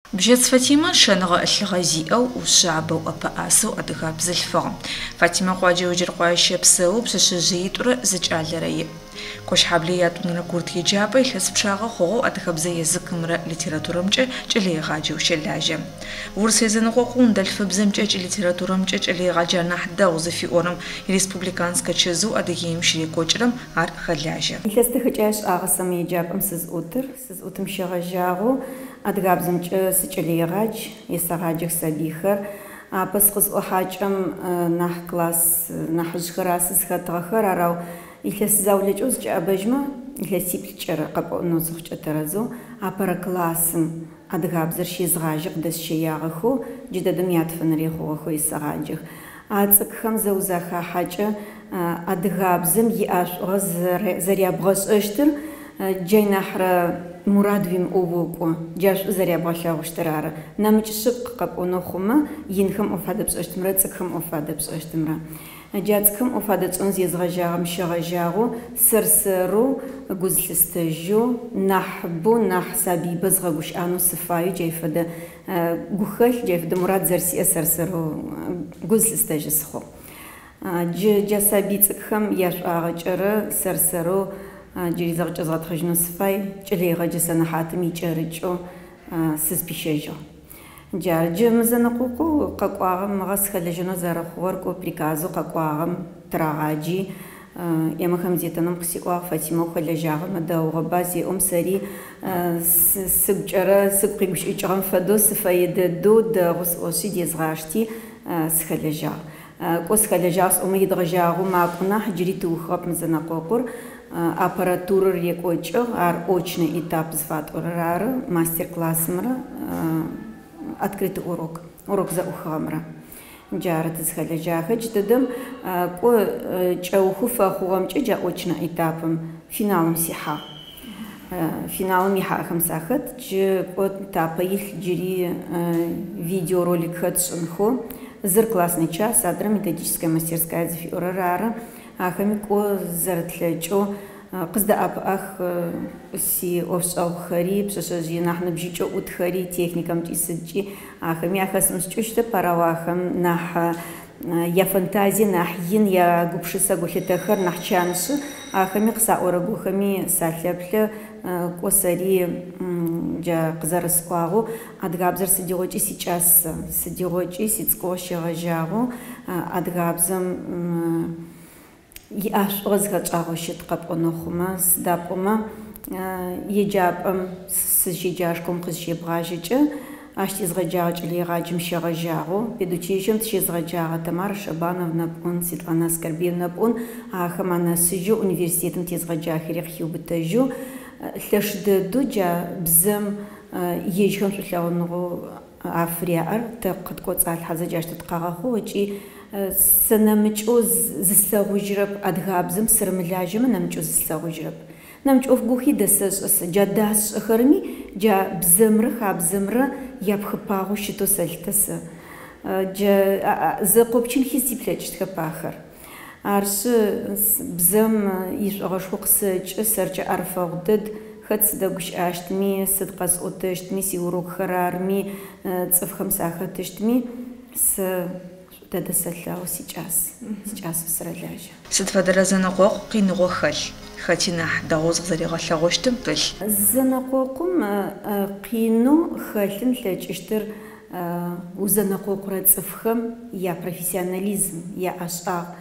بجد فاطمة شنغة الغازي أو وشعب وأبأسو أدغاب زلفا فاطمة قواجي وجر قواش بسو بسشجيت ورزج على رأي كوش حبليات من الكورت يجابي حسب شاغة خو أدغاب زي زكمرة لتيراتورمجة جلي غاجي وشلاجة ورسيزن قوقون دلف بزمجة لتيراتورمجة جلي غاجة نحدا وزفي أورم الريسبوبليكانسكا تشزو أدغيم شريكو جرم عر خلاجة لستخجاش آغسام يجاب سز أوتم شغجاغو أدغاب زمجة سجلي غاج يساغاجك سبيخر بس خز أحاجم نح كلاس نحج خراس خطغخر أراو إلس زاولج أزج أبجمة إلس يبلجر قبو نوزخج أترزو أبرا كلاسم أدغاب زرشي زغاجق دس شياغخو جددم ياتفن ريخو خو يساغاجق أتسك خمزة وزاخا حاجة أدغاب زم يأش غز زريابغس أشتر جاي نحر مرادويم أووكو جاش زريابغشا وشترار نامج شق قبو نخوما ينخم أفادبس أشتمرا تسكهم أفادبس أشتمرا جاتكم أفادت أنزي زغجاغم شغجاغو سرسرو جوزلستجو نحبو نحسابي بزغوش آنو صفايو جايفدا جوخل جايفدا مراد زرسي سرسرو جوزلستجسخو جاسابيتكم ياش آغجر سرسرو جري زغج زغط خجنو صفاي جلي غجسنا حاتمي جارجو سزبيشيجو جارج مزنقوقو قاقواغم غس خلجنا زرخوركو بريكازو قاقواغم تراغاجي يما خمزيتنم قسيقوا فاطمه خلجاغم داوغ بازي سري سجرا سقيمش اجرم فدوس فايد دود غس اوشي ديزغاشتي سخلجا قوس خلجاس يدغجاغو ماقنا حجريتو خاب مزنقوقور аппаратура рекочо ар очный этап зватурар мастер-класс мра открытый урок за ухамра джарат схалежаха ждадым ко чауху фахуам ча очный этапым финалым сиха финалым яхам сахат ж ко тапа их жири видеоролик хатшинху зыр классный час адра методическая мастерская зватурар ахамико зартлечо قصد أخ سي أوفساو خريب سوسي نحن بجيجو أتخري تكنيكام تيسجي أخمي أخس مسجوشة براواخم نح يا فانتازي نح ين يا قبشة قوشة تخر نح شانس أخمي قصا أورجو خمي سالبله قصري جا قزر سقاغو أدغابزر سديوجي سيجاس سديوجي سيتسقوش غجاغو أدغابزم ياش غزغت أغشيت قب أنخما سدابما يجاب سجيجاشكم قزجي بغاجج أشتي زغجاج اللي غاجم شغجاغو بدوتيجم تشي زغجاغ تمار شبانов نبون سيتلانا سكربير نبون آخمانا سجو университетом تيزغجاخيري خيو بتجو لشددو جا بزم يجهم شلونغو أفريار تقد قد صار حزة جاش تتقاغو وجي سنمجو زسلغجرب أدغابزم سرملاجم نمجو زسلغجرب نمجو فغوخي دسس جاداس خرمي جا بزمر خابزمر يابخباغو شتو سلتس جا زقوبچين خيسي بلچت خباخر арш бзэм ишӏыгъэшху къысэкӏы сэркӏэ ӏэрыфэгъудыд хэт сыдэгущыӏащтми сыд къэсӏотыщтми сиурокхэр арми цӏыфхэм сахэтыщтми дэдэ сэлъэгъу сикӏас сырэлажьэ. Сыд фэдэрэ зэнэкъокъу къиныгъо хэлъ хэти нахь дэгъоу зыгъэзэригъэлъэгъощтым пылъ? Зэнэкъокъум къину хэлъым лъэкӏыщтыр узэнэкъокъурэ цӏыфхэм я профессионализм яӏэшӏагъ.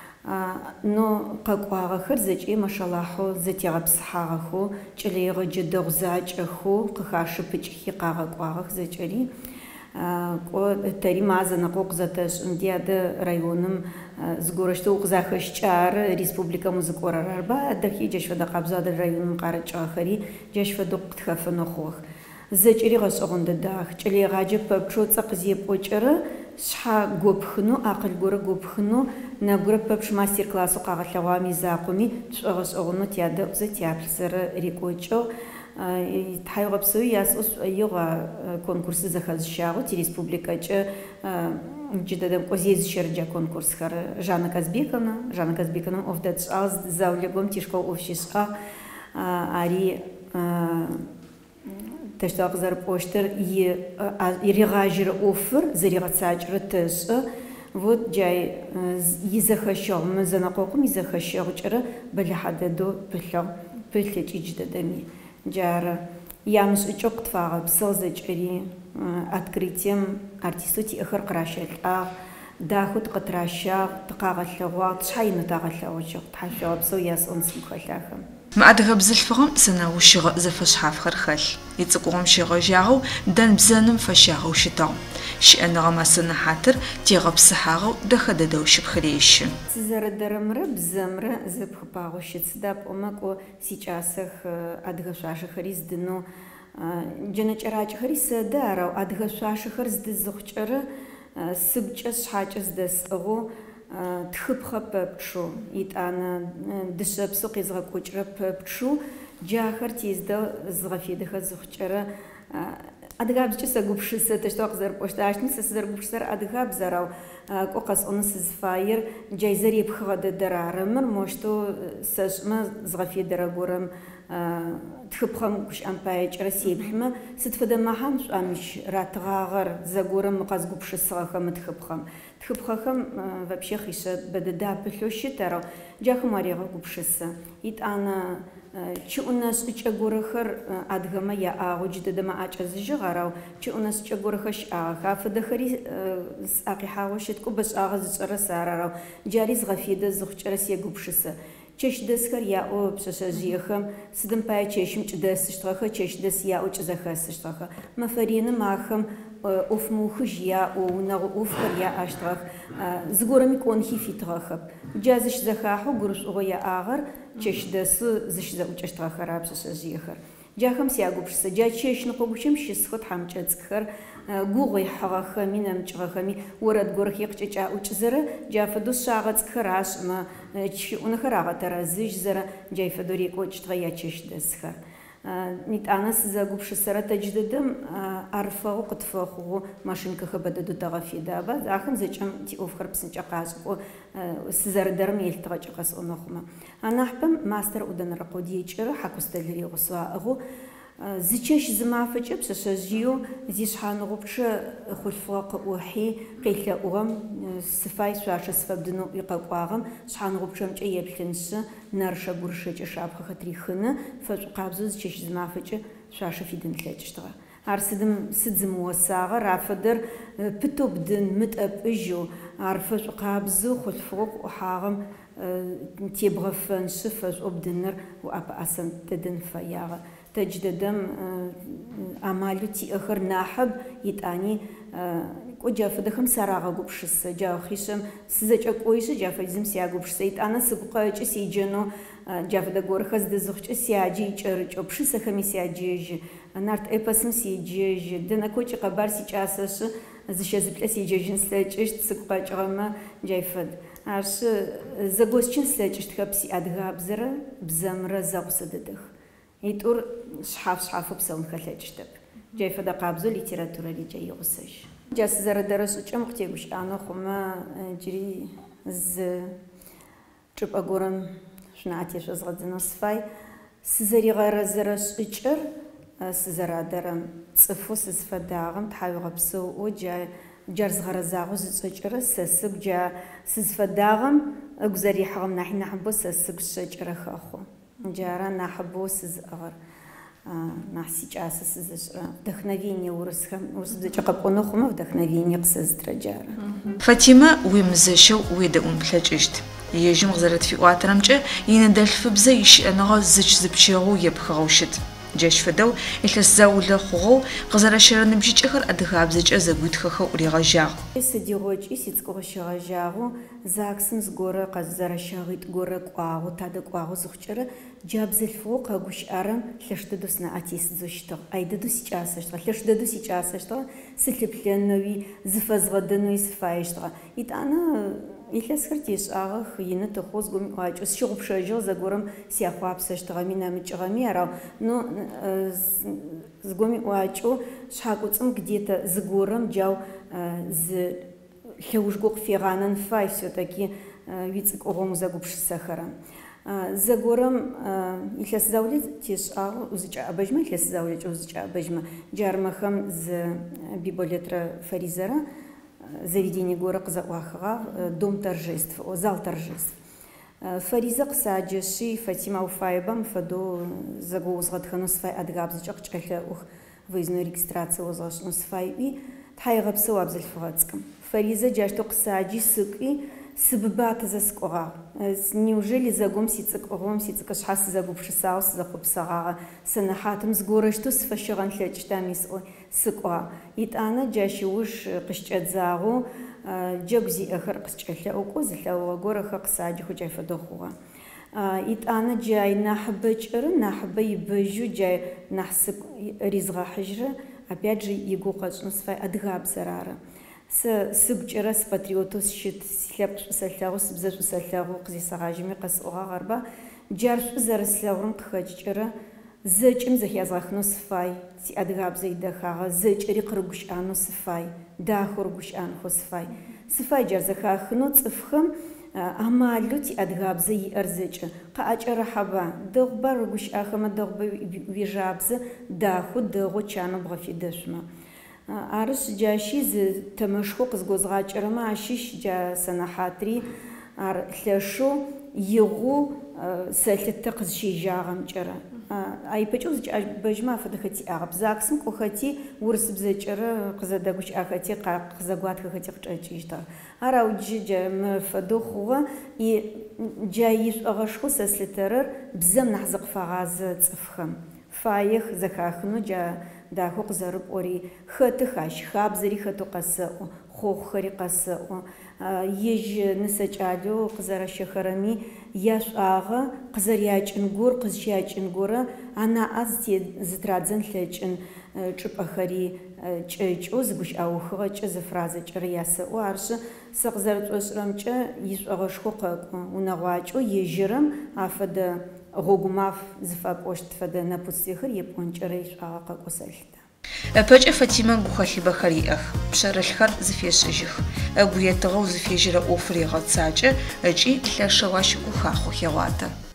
Но къэкӏуагъэхэр зэкӏи машаллахъу зэтегъэпсыхьагъэхэу кӏэлэегъэджэ дэгъу зачӏэхэу къыхашыпыкӏхи къагъэкӏуагъэх зэкӏэри кӏо тэри мазэнэкъокъу зэтэшӏын дядэ районым зыгорэщтэу къызахэщкӏэ ары республикэм узыкӏорэр арба адэхи джащ фэдэ къабзэу адэ районым къарыкӏыгъэхэри джащ фэдэу къытхэфэнэу хъугъэх. Зэкӏэри гъэшӏэгъон дэдагъ кӏэлэегъаджэ пэпчъэу цӏэ къызепӏокӏэрэ шъхьа гопхынэу акъыл горэ гопхынэу нагурэ пэпчъ мастер-классэу къагъэлъэгъуами закъоми шӏогъэшӏэгъонэу тядэӏу зэ тяплъызэрэ рекӏокӏыгъ. Тхьайгъэпсэуи ясӏошӏоигъо конкурсы зэхэзыщагъэу тиреспубликэкӏэ джыдэдэм кӏозезыщэрэджа конкурсхэр Жанна Казбековна ӏоф дэсшӏагъ заулэгъом тишхэу ӏоф щишӏагъ ари تشتاق زر بوشتر يرغاجر أوفر زريغة ساجر تسأ вот جاي يزخشوا مزنا قوم يزخشوا جرا بل حدا دو بلتج جددمي جار يامس أجوقت فاغ بسوزج أري открытием артистути آخر قراشل داخد قطراشا تقاغلوا تشحين تقاغلوا شو تحشوا بسو ياس أنسم خلاهم ما أدغب زلفهم سناو شغ زفش حاف خرخل يتقوم شغ جاهو دن بزنم فشاهو شتاو شأن غما سنة حاتر تيغب سحاغو دخد دوش بخريش تزار درمر بزمر زبخ باغو شتسداب أمكو سيجاسخ أدغشاش خريز دنو جنج راج خريز دارو أدغشاش خريز دزخشر سبجس حاجز دس أغو تخبخب بشو يتأنا دشب سوق يزغ كوجرب بشو جاخر تيزدا زغفي دخل زخشرة أدغاب جس أقوبش تشتاق زر بوشتاشني سزر بوشتر أدغاب زراو قوقس أنس زفاير جاي زري بخغد درارمر موشتو سجما زغفي درغورم تخبخم كش أمبايج رسيبحما ستفدا معهم أمش راتغاغر زغورم مقاز قوبش الصغخم تخبخم вообще خيشة بددا بلوشي ترى جاخ ماريغا قوبشسا يتأنا چه اوناس چگورخر ادغما یا آوج ددما آچازج غراو چه اوناس چگورخش آخاف دخری ساقي حاوشت کو بس آغاز صر سارارو جاريز غفيد زخچرس يگوبشسا چش دسکر یا او بسسازیخم سدم پای چشم چ دستشتخه چش دس یا او چ زخستشتخه مفرین ماخم اوف موخج یا او نغ اوف یا اشتخ زگورم کون هی فیتخه جازش زخاحو گروس او یا آغر چش دس زش زوچشتخه راب بسسازیخر جاهم سیاگوبشسا جا چش نقوبشم شسخت حمچتخر گوغی حقه مینم چغخمی ورد گرخ یقچ او چزره جا فدوس شاغت خراش ما چ اون خراغه ترازج زره جای فدوری کوچ تغیا چش دسخر نیت آنس زاگوبش سر تجددم عرفه و قطفه و ماشین که خبده دو تغفی دابا آخم زچم تی اوفر بسنج قاس و سزر درم یلتقج قاس اونخما أنا حبم ماستر ودن رقودی چرا حکوستلری قصوا اغو زيتش زمافج بسسجيو زيش حانغوبش خلفاق وحي قيل أوغم سفاي سواش سفبدنو يقاقواغم شحانغوبشم جاي بلنس نرشة برشة جشابخ خطريخنا فقابزو زيتش زمافج سواش في دن تلاجشتغا عرسدم سدزم وساغة رافدر بتو بدن متأبجو عرفش قابزو خلفاق وحاغم تيبغفن شفش وبدنر وأبا أسن تدن فياغ تجددم أمالو تي آخر ناحب يتاني كوجا فدخم سراغ قبشس جا خيشم سزج أكويش جا فيزم سيا قبشس يتانا سبقا جسي جنو جا فدغور خز دزخش سياجي جرج أبشس خمي سياجيج نارت إبسم سياجيج دنا كوج قبار سيجاسش زش زبلا سياجيجن سلاجش سبقا جرما جا فد عرش زغوسچن سلاجش تخبسي أدغا بزر بزمر زغسددخ يتور شحاف بسون خلاجتب جاي فدا قابزو ليتراتورا اللي جاي غسش جاس زر درس وچم ختيغوش انا خما جري ز چوب اگورم شنعتيش ازغدنا صفاي سزري غير زرس اچر سزرا درم صفو سزفداغم تحاوغ بسو وجا جرز غرزاغو زچر سسب جا سزفداغم اگزري حغم نحن نحبو سسب شجر خاخو جارا نحبو سز أغر نحسيج أساس سز вдохновение ورسخم ورسبدش قبقنا خما вдохновение قصز ترجارا فاطمة ويمزشو ويدأون بلاجشت يجمع زرت في واترمجة يندلف بزيش أنا زج زبشيغو يبخوشت جاش فدو الزاولة خو غزر شرن بجيج آخر أدغاب زج أزبوت خو وريغاجاغ سديروج إسيتكو شغاجاغو زاكسن زغورة قزر شاغيت غورة قواغو تادق قواغو زخشرة جاب زلفوق أغوش أرم لشتدوسنا أتيس زوشتغ أيددو سيجاسشتغ لشتدو سيجاسشتغ سلبلنوي زفزغدنوي سفايشتغ يتانا إلسكرتيش أغخ ينتخوز قوم واجوس شغب شجو زغورم سياخواب سشتغ مينا متشغمي أراو نو زغومي واجو شاقوتم где-то زغورم جاو ز хеужгок фиганан фай все-таки вицик огому загубши сахара. زغورم إلى الزاولة تيسأل وزجاء بجمة إلى الزاولة وزجاء بجمة جارمخم ز بيبوليترا فريزرا заведение гора Казахвахара дом торжеств, зал торжеств. Фариза саджеши Фатима Уфаебам фадо загоузгадхану сфай адгабзчак чкахля ух выездной регистрации озгашну сфай и тхайгабсу абзельфгацкам. Фариза джашто саджи сыки сббат заскора. Неужели загом сицкором сицкашхас загубшисаус захубсага санахатым сгора что сфашиган тлачтамис сыкора. Итана джашиуш кышчадзагу جوزي آخر قصة أو قوزة أو جورا خقصاج خجاي فدخوها. أنا جاي نحبج نحب يبجو جاي نحسك رزق حجرة أبيجي يقوقش نصف أدغاب زرارة. سبجرة سباتريوتوس شت سلاب سلتاوس بزاف سلتاو قزي سراجمي قصوها غربا جارش زرسلاورم تخجرة زج زهي أزاخ نصفاي سي أدغاب زيدا خاغ زج ريق رجوش آن نصفاي داخل رجوش آن خصفاي صفاي جرز خاخ نصفخم أمالو تي أدغاب زي أرزج قاج رحبا دغبر رجوش آخم دغب ويجابز داخل دغو كانوا بغفي دشما عرش جاشي ز تمشخوق زغوزغاج رما عشيش جا سنحاتري عر ثلاشو يغو سلتتقز شي جاغم جرا أي بجوز بجمع فدختي أغبزاكسم كوختي ورس بزجرة قزدقوش أختي قزقوات كختي قجيشتا أراو جيجا مفدوخوا جايش أغشخو سسلترر بزم نحزق فغاز تفخم فايخ زخاخنو جا داخو قزرب أوري خطخاش خابزري خطو قسأو خوخ خري قسأو يج نسج عدو قزر شخرمي ياش آغا قزر ياج انغور قزش ياج انغورا أنا أزتي زترادزن ثلاجن شب أخري چو زبوش أو خغا چ زفرازة چ رياسة وعرش سقزر توشرم چ يش أغش خوق ونغواچو يجرم عفد غوغماف زفاب وشت فد نبوسيخر يبون چ ريش آغا قسلتا بج فاطمة بخالي بخريئخ بشرلخر زفيشجخ أبويتغو زفيجرا أوفريغا تساجة أجي لشواش وخاخو خواتا